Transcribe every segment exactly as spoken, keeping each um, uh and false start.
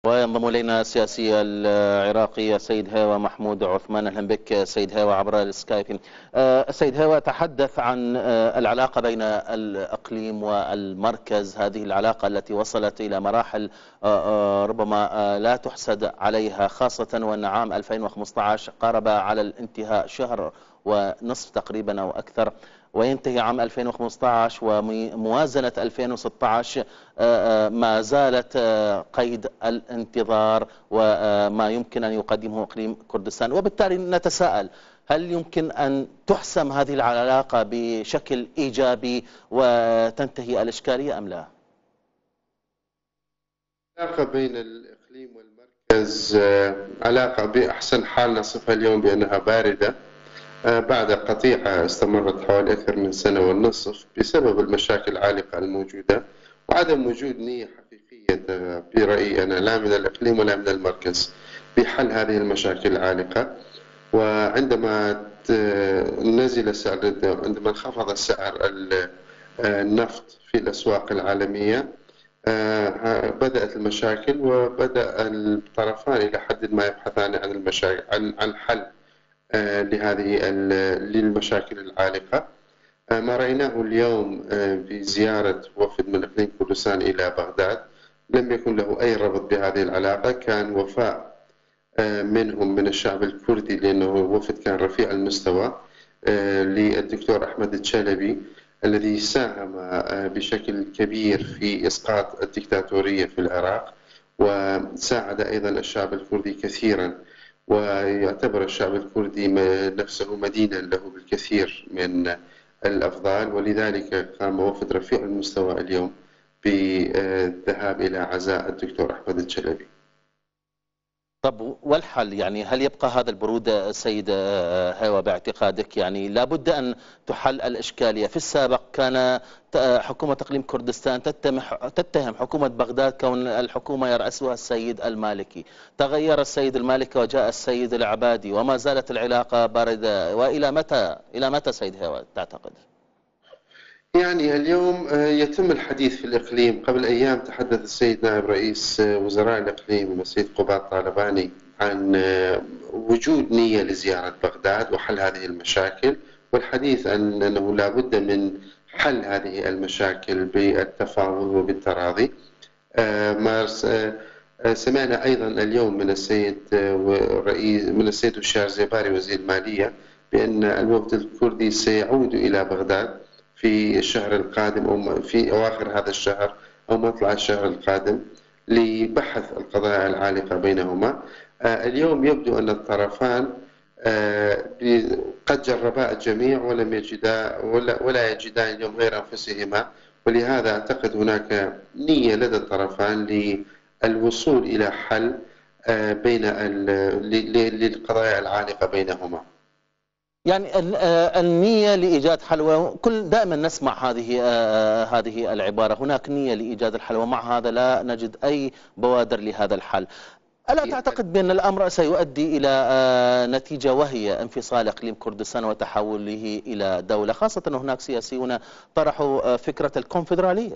وينضم الينا السياسي العراقي السيد هيوا محمود عثمان. اهلا بك سيد هيوا عبر السكايب. السيد هيوا، تحدث عن العلاقه بين الاقليم والمركز، هذه العلاقه التي وصلت الى مراحل ربما لا تحسد عليها، خاصه وان عام ألفين وخمسة عشر قارب على الانتهاء، شهر ونصف تقريبا او اكثر وينتهي عام ألفين وخمسة عشر، وموازنة ألفين وستة عشر ما زالت قيد الانتظار وما يمكن أن يقدمه إقليم كردستان. وبالتالي نتساءل، هل يمكن أن تحسم هذه العلاقة بشكل إيجابي وتنتهي الإشكالية أم لا؟ العلاقة بين الإقليم والمركز علاقة بأحسن حال نصفها اليوم بأنها باردة بعد قطيعة استمرت حوالي أكثر من سنة والنصف بسبب المشاكل العالقة الموجودة وعدم وجود نية حقيقية برأيي أنا لا من الإقليم ولا من المركز بحل هذه المشاكل العالقة. وعندما نزل سعر، عندما انخفض سعر النفط في الأسواق العالمية بدأت المشاكل، وبدأ الطرفان إلى حد ما يبحثان عن المشاكل عن عن حل لهذه للمشاكل العالقة. ما رأيناه اليوم بزيارة وفد من إقليم كردستان إلى بغداد لم يكن له أي ربط بهذه العلاقة، كان وفاء منهم من الشعب الكردي لأنه وفد كان رفيع المستوى للدكتور أحمد الشلبي الذي ساهم بشكل كبير في إسقاط الدكتاتورية في العراق، وساعد أيضا الشعب الكردي كثيرا، ويعتبر الشعب الكردي نفسه مدينا له بالكثير من الأفضال. ولذلك قام وفد رفيع المستوى اليوم بالذهاب إلى عزاء الدكتور أحمد الشلبي. طب والحل، يعني هل يبقى هذا البرود سيد هيوا باعتقادك؟ يعني لابد أن تحل الإشكالية. في السابق كان حكومة إقليم كردستان تتهم حكومة بغداد كون الحكومة يرأسها السيد المالكي، تغير السيد المالكي وجاء السيد العبادي وما زالت العلاقة باردة. وإلى متى إلى متى سيد هيوا تعتقد؟ يعني اليوم يتم الحديث في الإقليم. قبل أيام تحدث السيد نائب رئيس وزراء الإقليم السيد قباد طالباني عن وجود نية لزيارة بغداد وحل هذه المشاكل، والحديث عن أنه لا بد من حل هذه المشاكل بالتفاوض وبالتراضي. ما سمعنا أيضا اليوم من السيد رئيس من السيد الشار زيباري وزير المالية بأن الوفد الكردي سيعود إلى بغداد في الشهر القادم أو في أواخر هذا الشهر أو مطلع الشهر القادم لبحث القضايا العالقة بينهما. اليوم يبدو أن الطرفان قد جربا الجميع ولم يجدا ولا, ولا يجدان اليوم غير أنفسهما، ولهذا أعتقد هناك نية لدى الطرفان للوصول إلى حل بين للقضايا العالقة بينهما. يعني النية لإيجاد حل، كل دائما نسمع هذه هذه العبارة، هناك نية لإيجاد الحل، ومع هذا لا نجد أي بوادر لهذا الحل. ألا تعتقد بأن الأمر سيؤدي إلى نتيجة وهي انفصال إقليم كردستان وتحوله إلى دولة، خاصة أن هناك سياسيون طرحوا فكرة الكونفدرالية؟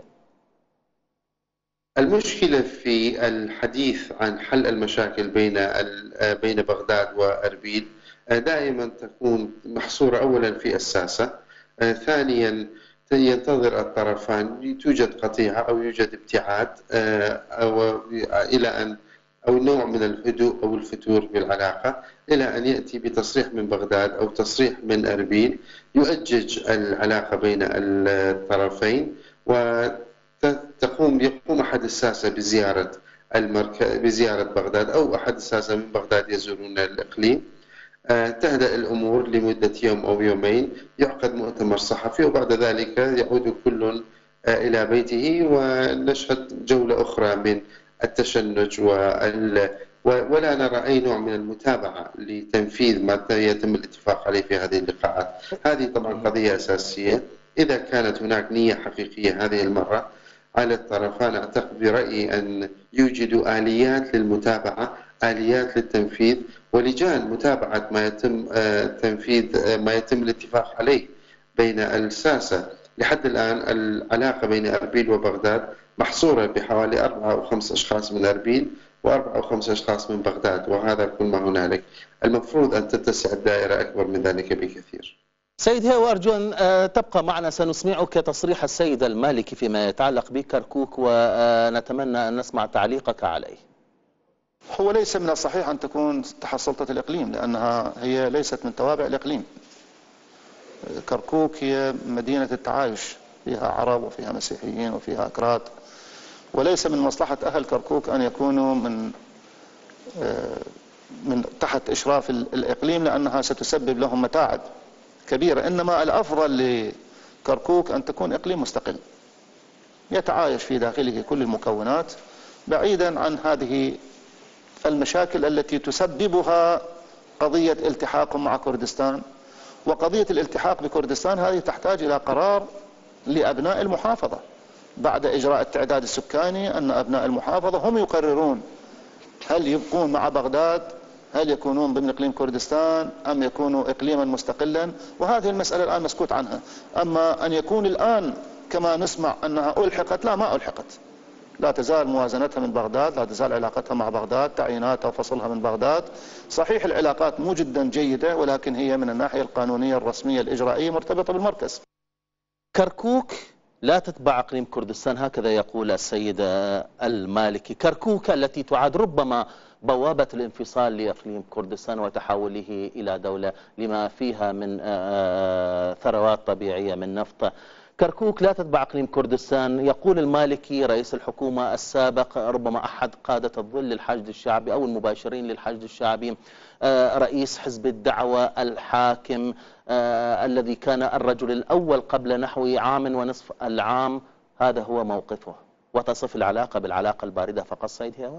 المشكلة في الحديث عن حل المشاكل بين بين بغداد وأربيل دائما تكون محصورة أولا في الساسة، ثانيا ينتظر الطرفان توجد قطيعة أو يوجد ابتعاد أو إلى أن أو نوع من الهدوء أو الفتور بالعلاقة إلى أن يأتي بتصريح من بغداد أو تصريح من أربيل يؤجج العلاقة بين الطرفين، وتقوم يقوم أحد الساسة بزيارة المركز بزيارة بغداد أو أحد الساسة من بغداد يزورون الإقليم. تهدأ الأمور لمدة يوم أو يومين، يعقد مؤتمر صحفي، وبعد ذلك يعود كل إلى بيته ونشهد جولة أخرى من التشنج وال... ولا نرى أي نوع من المتابعة لتنفيذ ما يتم الاتفاق عليه في هذه اللقاءات. هذه طبعا قضية أساسية. إذا كانت هناك نية حقيقية هذه المرة على الطرفان، أعتقد برأيي أن يوجدوا آليات للمتابعة، آليات للتنفيذ، ولجان متابعة ما يتم تنفيذ ما يتم الاتفاق عليه بين الساسة. لحد الآن العلاقة بين أربيل وبغداد محصورة بحوالي أربعة أو خمس أشخاص من أربيل وأربع أو خمس أشخاص من بغداد، وهذا كل ما هنالك. المفروض أن تتسع الدائرة أكبر من ذلك بكثير. سيد هيوا، أرجو أن تبقى معنا، سنسمعك تصريح السيد المالكي فيما يتعلق بكركوك ونتمنى أن نسمع تعليقك عليه. هو ليس من الصحيح أن تكون تحت سلطة الإقليم، لأنها هي ليست من توابع الإقليم. كركوك هي مدينة التعايش، فيها عرب وفيها مسيحيين وفيها أكراد، وليس من مصلحة أهل كركوك أن يكونوا من من تحت إشراف الإقليم، لأنها ستسبب لهم متاعب كبيرة. إنما الأفضل لكركوك أن تكون إقليم مستقل يتعايش في داخله كل المكونات، بعيدا عن هذه المشاكل التي تسببها قضية التحاق مع كردستان. وقضية الالتحاق بكردستان هذه تحتاج إلى قرار لأبناء المحافظة بعد إجراء التعداد السكاني، أن أبناء المحافظة هم يقررون هل يبقون مع بغداد، هل يكونون ضمن إقليم كردستان، أم يكونوا إقليما مستقلا. وهذه المسألة الآن مسكوت عنها. أما أن يكون الآن كما نسمع أنها ألحقت، لا، ما ألحقت. لا تزال موازنتها من بغداد، لا تزال علاقتها مع بغداد، تعييناتها وفصلها من بغداد. صحيح العلاقات مو جدا جيدة، ولكن هي من الناحية القانونية الرسمية الإجرائية مرتبطة بالمركز. كركوك لا تتبع إقليم كردستان، هكذا يقول السيد المالكي. كركوك التي تعد ربما بوابة الانفصال لإقليم كردستان وتحوله إلى دولة لما فيها من ثروات طبيعية من نفط. كركوك لا تتبع إقليم كردستان. يقول المالكي رئيس الحكومة السابق، ربما أحد قادة الظل للحشد الشعبي أو المباشرين للحشد الشعبي، رئيس حزب الدعوة الحاكم الذي كان الرجل الأول قبل نحو عام ونصف العام، هذا هو موقفه. وتصف العلاقة بالعلاقة الباردة فقط. سيد هيوا،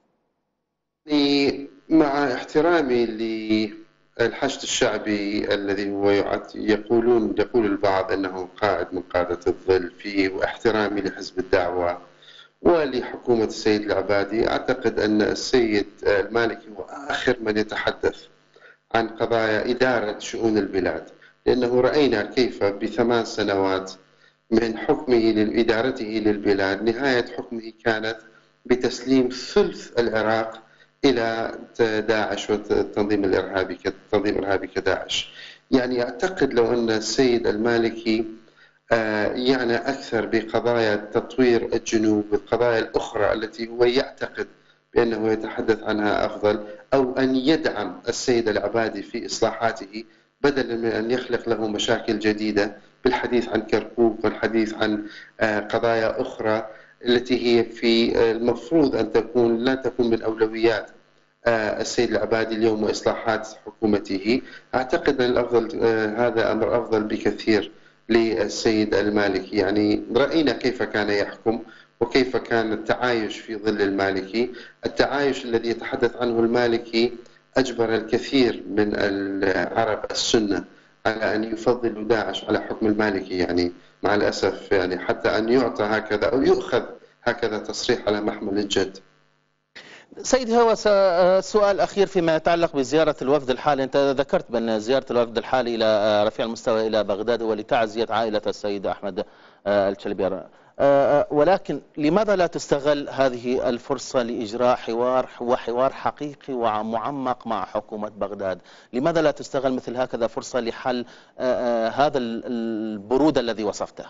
مع احترامي للحشد الشعبي الذي هو يقولون يقول البعض أنه قائد من قادة الظل فيه، واحترامي لحزب الدعوة ولحكومة السيد العبادي، أعتقد أن السيد المالكي هو آخر من يتحدث عن قضايا إدارة شؤون البلاد، لأنه رأينا كيف بثمان سنوات من حكمه لإدارته للبلاد نهاية حكمه كانت بتسليم ثلث العراق إلى داعش والتنظيم الإرهابي كتنظيم إرهابي كداعش. يعني أعتقد لو أن السيد المالكي يعني أكثر بقضايا تطوير الجنوب والقضايا الأخرى التي هو يعتقد بأنه يتحدث عنها أفضل، أو أن يدعم السيد العبادي في إصلاحاته بدلا من أن يخلق له مشاكل جديدة بالحديث عن كركوك والحديث عن قضايا أخرى التي هي في المفروض أن تكون لا تكون من أولويات السيد العبادي اليوم وإصلاحات حكومته. أعتقد أن الأفضل هذا أمر أفضل بكثير للسيد المالكي. يعني رأينا كيف كان يحكم وكيف كان التعايش في ظل المالكي. التعايش الذي يتحدث عنه المالكي أجبر الكثير من العرب السنة على أن يفضلوا داعش على حكم المالكي. يعني مع الأسف يعني حتى أن يعطى هكذا أو يؤخذ هكذا تصريح على محمل الجد. سيد هيوا، سؤال أخير فيما يتعلق بزيارة الوفد الحالي. أنت ذكرت بأن زيارة الوفد الحالي إلى رفيع المستوى إلى بغداد ولتعزية عائلة السيد أحمد الشلبي، ولكن لماذا لا تستغل هذه الفرصة لإجراء حوار وحوار حقيقي ومعمق مع حكومة بغداد؟ لماذا لا تستغل مثل هكذا فرصة لحل هذا البرود الذي وصفته؟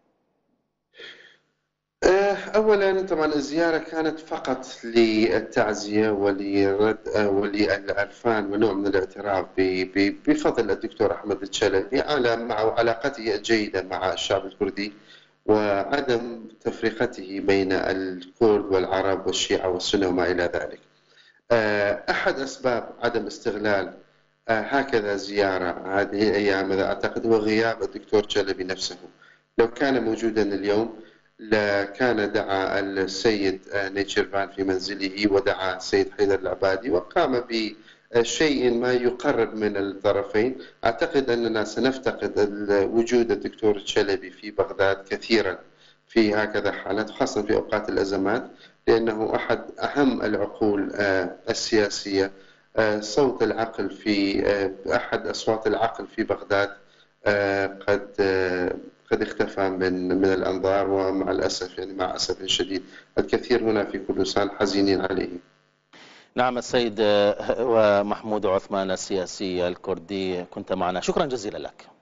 أولا طبعا الزيارة كانت فقط للتعزية ولرد وللعرفان ونوع من الاعتراف بفضل الدكتور أحمد الشلبي على مع علاقته الجيدة مع الشعب الكردي وعدم تفرقته بين الكرد والعرب والشيعة والسنة وما إلى ذلك. أحد أسباب عدم استغلال هكذا زيارة هذه الأيام أعتقد هو غياب الدكتور شلبي نفسه. لو كان موجودا اليوم لكان دعا السيد نيتشيرفان في منزله ودعا السيد حيدر العبادي وقام بشيء ما يقرب من الطرفين. أعتقد أننا سنفتقد وجود الدكتور الشلبي في بغداد كثيرا في هكذا حالات، خاصة في أوقات الأزمات، لأنه أحد أهم العقول السياسية، صوت العقل في أحد أصوات العقل في بغداد قد قد اختفى من من الأنظار، ومع الأسف يعني مع أسف شديد الكثير هنا في كردستان حزينين عليه. نعم السيد ومحمود عثمان السياسي الكردي كنت معنا، شكرا جزيلا لك.